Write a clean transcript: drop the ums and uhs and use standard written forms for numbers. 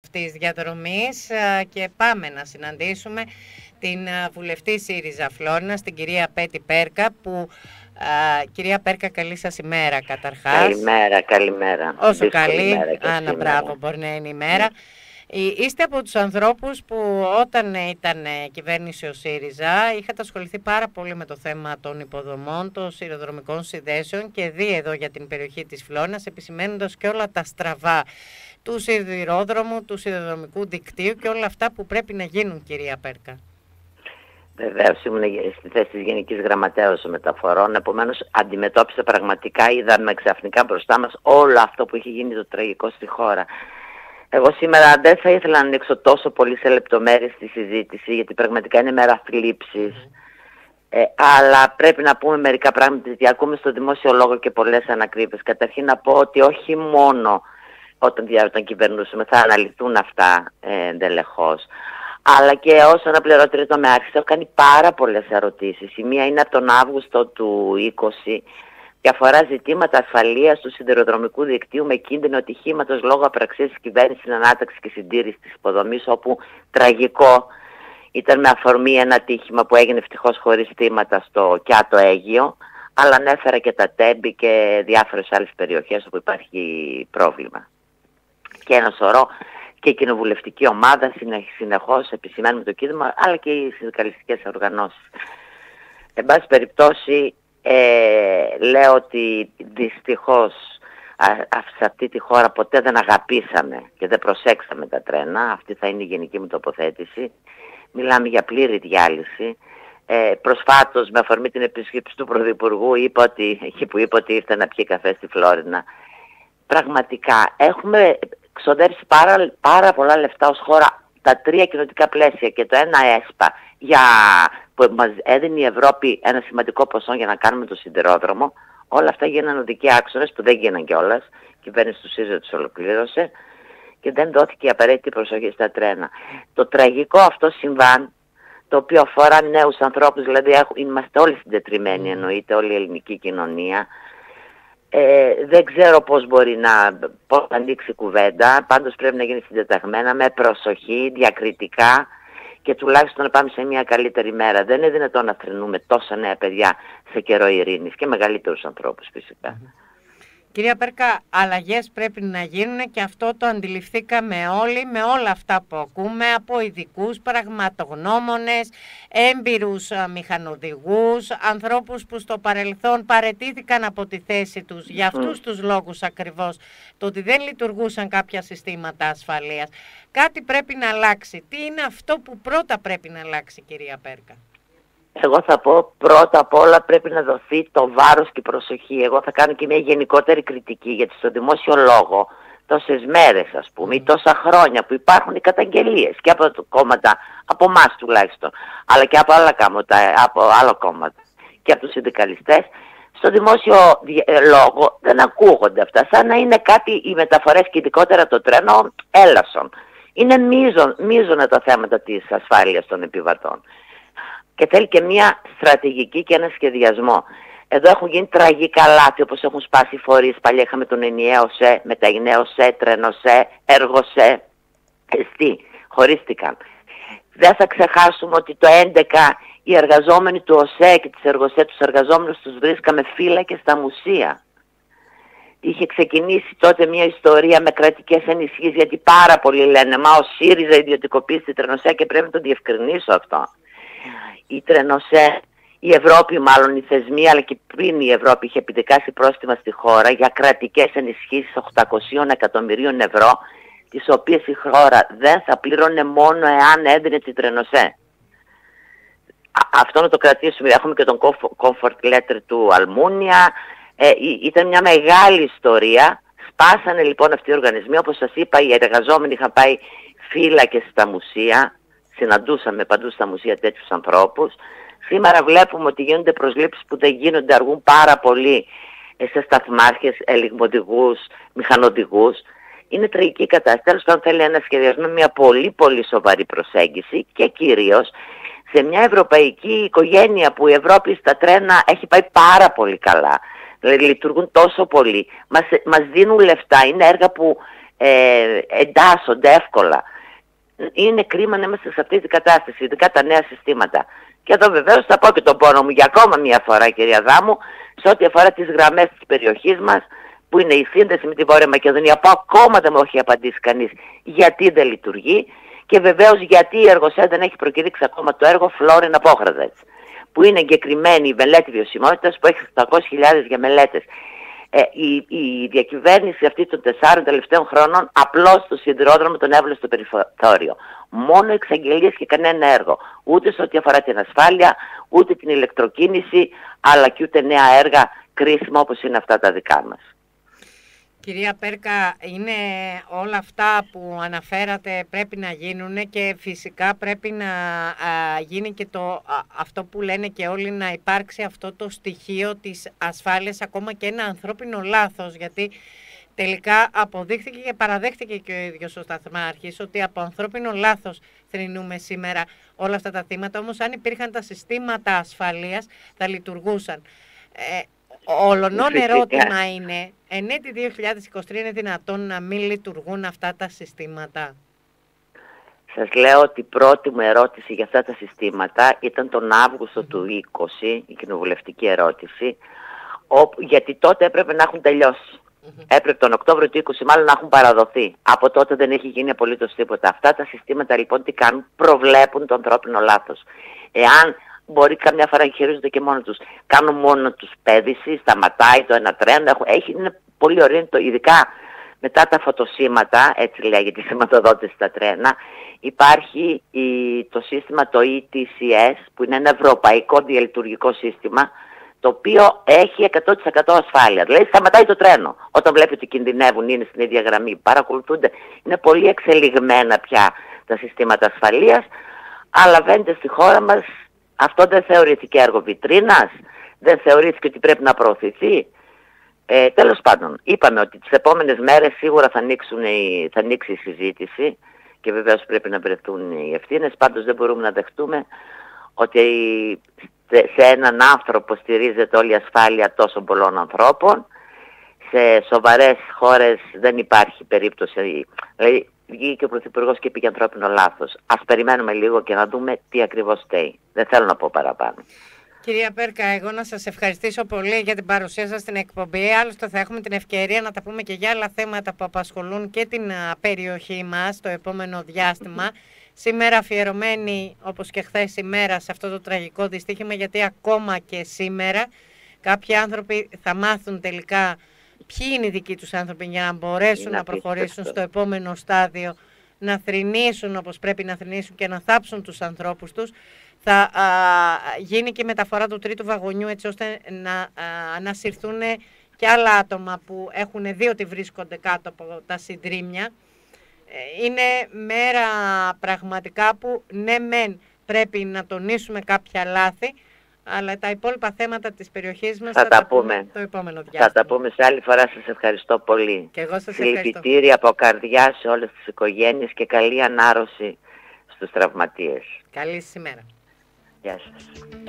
αυτής διαδρομής και πάμε να συναντήσουμε την βουλευτή ΣΥΡΙΖΑ Φλόρινας, την κυρία Πέτη Πέρκα, που κυρία Πέρκα, καλή σας ημέρα καταρχάς. Καλημέρα. Όσο καλή, μπράβο, μπορεί να είναι ημέρα. Είστε από τους ανθρώπους που όταν ήταν κυβέρνηση ο ΣΥΡΙΖΑ είχατε ασχοληθεί πάρα πολύ με το θέμα των υποδομών, των σιδηροδρομικών συνδέσεων και δει εδώ για την περιοχή της Φλόρινας, επισημαίνοντας και όλα τα στραβά του σιδηρόδρομου, του σιδηροδρομικού δικτύου και όλα αυτά που πρέπει να γίνουν, κυρία Πέρκα. Βεβαίως, ήμουν στη θέση της Γενικής Γραμματέως Μεταφορών, επομένως αντιμετώπισα πραγματικά, είδαμε ξαφνικά μπροστά μας όλο αυτό που είχε γίνει το τραγικό στη χώρα. Εγώ σήμερα δεν θα ήθελα να ανοίξω τόσο πολύ σε λεπτομέρειες στη συζήτηση, γιατί πραγματικά είναι μέρα θλίψης. Αλλά πρέπει να πούμε μερικά πράγματα, γιατί ακούμε στο δημόσιο λόγο και πολλές ανακρίβειες. Καταρχήν να πω ότι όχι μόνο όταν κυβερνούσαμε θα αναλυθούν αυτά εντελεχώς, αλλά και ως αναπληρώτρια τομεάρχης έχω κάνει πάρα πολλές ερωτήσεις. Η μία είναι από τον Αύγουστο του 2020 και αφορά ζητήματα ασφαλείας του σιδηροδρομικού δικτύου με κίνδυνο ατυχήματος λόγω απραξίας της κυβέρνησης στην ανάταξη και συντήρηση της υποδομής, όπου τραγικό ήταν με αφορμή ένα ατύχημα που έγινε ευτυχώς χωρίς θύματα στο Κιάτο Αίγυο, αλλά ανέφερα και τα Τέμπη και διάφορες άλλες περιοχές όπου υπάρχει πρόβλημα. Και ένα σωρό και η κοινοβουλευτική ομάδα συνεχώς επισημάνουμε το κίνδυνο, αλλά και οι συνδικαλιστικές οργανώσεις. Εν πάση περιπτώσει, λέω ότι δυστυχώς σε αυτή τη χώρα ποτέ δεν αγαπήσαμε και δεν προσέξαμε τα τρένα. Αυτή θα είναι η γενική μου τοποθέτηση. Μιλάμε για πλήρη διάλυση. Προσφάτως, με αφορμή την επίσκεψη του Πρωθυπουργού, εκεί που είπε ότι ήρθε να πιει καφέ στη Φλόρινα, πραγματικά έχουμε ξοδέψει πάρα πολλά λεφτά ως χώρα, τα 3 κοινοτικά πλαίσια και το 1 ΕΣΠΑ, που μας έδινε η Ευρώπη ένα σημαντικό ποσό για να κάνουμε το σιδηρόδρομο. Όλα αυτά γίνανε οδικοί άξονες που δεν γίνανε κιόλας. Η κυβέρνηση του ΣΥΡΙΖΑ τους ολοκλήρωσε και δεν δόθηκε η απαραίτητη προσοχή στα τρένα. Το τραγικό αυτό συμβάν, το οποίο αφορά νέους ανθρώπους, δηλαδή είμαστε όλοι συντετριμμένοι, εννοείται όλη η ελληνική κοινωνία. Δεν ξέρω πώς πώς θα ανοίξει κουβέντα, πάντως πρέπει να γίνει συντεταγμένα, με προσοχή, διακριτικά και τουλάχιστον να πάμε σε μια καλύτερη μέρα. Δεν είναι δυνατόν να θρηνούμε τόσα νέα παιδιά σε καιρό ειρήνης και μεγαλύτερους ανθρώπους φυσικά. Κυρία Πέρκα, αλλαγές πρέπει να γίνουν και αυτό το αντιληφθήκαμε όλοι με όλα αυτά που ακούμε από ειδικούς, πραγματογνώμονες, έμπειρους μηχανοδηγούς, ανθρώπους που στο παρελθόν παραιτήθηκαν από τη θέση τους για αυτούς τους λόγους ακριβώς, το ότι δεν λειτουργούσαν κάποια συστήματα ασφαλείας. Κάτι πρέπει να αλλάξει. Τι είναι αυτό που πρώτα πρέπει να αλλάξει, κυρία Πέρκα? Εγώ θα πω πρώτα απ' όλα πρέπει να δοθεί το βάρος και η προσοχή. Εγώ θα κάνω και μια γενικότερη κριτική, γιατί στο δημόσιο λόγο τόσες μέρες ας πούμε ή τόσα χρόνια που υπάρχουν οι καταγγελίες και από τα κόμματα, από εμάς τουλάχιστον, αλλά και από άλλα κόμματα και από τους συνδικαλιστές, στο δημόσιο λόγο δεν ακούγονται αυτά, σαν να είναι κάτι οι μεταφορές και ειδικότερα το τρένο έλασον. Είναι μείζωνα τα θέματα της ασφάλειας των επιβατών. Και θέλει και μια στρατηγική και ένα σχεδιασμό. Εδώ έχουν γίνει τραγικά λάθη, όπως έχουν σπάσει φορείς. Παλιά είχαμε τον ενιαίο ΣΕ, μεταγενέο ΣΕ, τρένο ΣΕ, έργο ΣΕ. Χωρίστηκαν. Δεν θα ξεχάσουμε ότι το 2011 οι εργαζόμενοι του ΟΣΕ και της ΕΡΓΟΣΕ, τους εργαζόμενους τους βρίσκαμε φύλακες στα μουσεία. Είχε ξεκινήσει τότε μια ιστορία με κρατικές ενισχύσεις, γιατί πάρα πολλοί λένε «Μα ο ΣΥΡΙΖΑ ιδιωτικοποίησε τη Τρενοσέ» και πρέπει να το διευκρινίσω αυτό. Η Τρενοσέ, η Ευρώπη μάλλον, οι θεσμοί, αλλά και πριν η Ευρώπη είχε επιδικάσει πρόστιμα στη χώρα για κρατικές ενισχύσεις 800 εκατομμυρίων ευρώ, τις οποίες η χώρα δεν θα πλήρωνε μόνο εάν έδινε τη Τρενοσέ. Αυτό να το κρατήσουμε. Έχουμε και τον comfort letter του Αλμούνια. Ήταν μια μεγάλη ιστορία. Σπάσανε λοιπόν αυτοί οι οργανισμοί. Όπως σας είπα, οι εργαζόμενοι είχαν πάει φύλακες στα μουσεία. Συναντούσαμε παντού στα μουσεία τέτοιους ανθρώπους. Σήμερα βλέπουμε ότι γίνονται προσλήψεις που δεν γίνονται, αργούν πάρα πολύ σε σταθμάρχες, ελιγμοδηγούς, μηχανοδηγούς. Είναι τραγική κατάσταση. Τέλος πάντων θέλει ένα σχεδιασμό, μια πολύ πολύ σοβαρή προσέγγιση και κυρίως σε μια ευρωπαϊκή οικογένεια που η Ευρώπη στα τρένα έχει πάει πάρα πολύ καλά. Δηλαδή λειτουργούν τόσο πολύ. Μας δίνουν λεφτά. Είναι έργα που εντάσσονται εύκολα. Είναι κρίμα να είμαστε σε αυτή την κατάσταση, ειδικά τα νέα συστήματα. Και εδώ βεβαίως θα πω και τον πόνο μου για ακόμα μια φορά, κυρία Δάμου, σε ό,τι αφορά τις γραμμές της περιοχής μας, που είναι η σύνδεση με τη Βόρεια Μακεδονία, που ακόμα δεν μου έχει απαντήσει κανείς γιατί δεν λειτουργεί, και βεβαίως γιατί η Εργοσέντ δεν έχει προκηρύξει ακόμα το έργο Φλόρινα Πόχραζετς, που είναι εγκεκριμένη η μελέτη βιωσιμότητας που έχει 800.000 για μελέτες. Η διακυβέρνηση αυτή των 4 τελευταίων χρόνων απλώς το σιδηρόδρομο τον έβαλε στο περιθώριο. Μόνο εξαγγελίες και κανένα έργο. Ούτε σε ό,τι αφορά την ασφάλεια, ούτε την ηλεκτροκίνηση, αλλά και ούτε νέα έργα κρίσιμα όπως είναι αυτά τα δικά μας. Κυρία Πέρκα, είναι όλα αυτά που αναφέρατε πρέπει να γίνουν και φυσικά πρέπει να γίνει και αυτό που λένε και όλοι, να υπάρξει αυτό το στοιχείο της ασφάλειας, ακόμα και ένα ανθρώπινο λάθος, γιατί τελικά αποδείχθηκε και παραδέχτηκε και ο ίδιος ο σταθμάρχης ότι από ανθρώπινο λάθος θρηνούμε σήμερα όλα αυτά τα θύματα, όμως αν υπήρχαν τα συστήματα ασφαλείας θα λειτουργούσαν. Ολονών ερώτημα είναι, εν έτη 2023 είναι δυνατόν να μην λειτουργούν αυτά τα συστήματα? Σας λέω ότι η πρώτη μου ερώτηση για αυτά τα συστήματα ήταν τον Αύγουστο του 20, η κοινοβουλευτική ερώτηση, γιατί τότε έπρεπε να έχουν τελειώσει. Έπρεπε τον Οκτώβριο του 20 μάλλον να έχουν παραδοθεί. Από τότε δεν έχει γίνει απολύτως τίποτα. Αυτά τα συστήματα λοιπόν τι κάνουν? Προβλέπουν το ανθρώπινο λάθος. Εάν μπορεί καμιά φορά να χειρίζονται και μόνο τους, κάνουν μόνο τους πέδηση, σταματάει το ένα τρένο, είναι πολύ ωραίο, ειδικά μετά τα φωτοσύματα, έτσι λέγεται η σηματοδότηση στα τρένα, υπάρχει το σύστημα το ETCS, που είναι ένα ευρωπαϊκό διαλειτουργικό σύστημα, το οποίο έχει 100% ασφάλεια. Δηλαδή σταματάει το τρένο όταν βλέπει ότι κινδυνεύουν, είναι στην ίδια γραμμή, παρακολουθούνται. Είναι πολύ εξελιγμένα πια τα συστήματα ασφαλείας, αλλά βαίνετε στη χώρα μας. Αυτό δεν θεωρήθηκε έργο βιτρίνας, δεν θεωρήθηκε ότι πρέπει να προωθηθεί. Τέλος πάντων, είπαμε ότι τις επόμενες μέρες σίγουρα θα ανοίξει η συζήτηση και βεβαίως πρέπει να βρεθούν οι ευθύνες. Πάντως δεν μπορούμε να δεχτούμε ότι σε έναν άνθρωπο στηρίζεται όλη η ασφάλεια τόσων πολλών ανθρώπων. Σε σοβαρές χώρες δεν υπάρχει περίπτωση. Δηλαδή, βγήκε ο Πρωθυπουργός και είπε για ανθρώπινο λάθος. Ας περιμένουμε λίγο και να δούμε τι ακριβώς στέει. Δεν θέλω να πω παραπάνω. Κυρία Πέρκα, εγώ να σας ευχαριστήσω πολύ για την παρουσία σας στην εκπομπή. Άλλωστε θα έχουμε την ευκαιρία να τα πούμε και για άλλα θέματα που απασχολούν και την περιοχή μας το επόμενο διάστημα. Σήμερα αφιερωμένη, όπως και χθες ημέρα, σε αυτό το τραγικό δυστύχημα, γιατί ακόμα και σήμερα κάποιοι άνθρωποι θα μάθουν τελικά ποιοι είναι οι δικοί τους άνθρωποι για να μπορέσουν να προχωρήσουν στο επόμενο στάδιο, να θρηνήσουν όπως πρέπει να θρηνήσουν και να θάψουν τους ανθρώπους τους. Θα γίνει και μεταφορά του τρίτου βαγονιού, έτσι ώστε να ανασυρθούν και άλλα άτομα που έχουν δει ότι βρίσκονται κάτω από τα συντρίμμια. Είναι μέρα πραγματικά που ναι μεν πρέπει να τονίσουμε κάποια λάθη, αλλά τα υπόλοιπα θέματα της περιοχής μας θα τα πούμε το επόμενο διάστημα. Θα τα πούμε σε άλλη φορά. Σας ευχαριστώ πολύ. Και εγώ σας ευχαριστώ. Συλληπιτήρια από καρδιά σε όλες τις οικογένειες και καλή ανάρρωση στους τραυματίες. Καλή σήμερα. Γεια σας.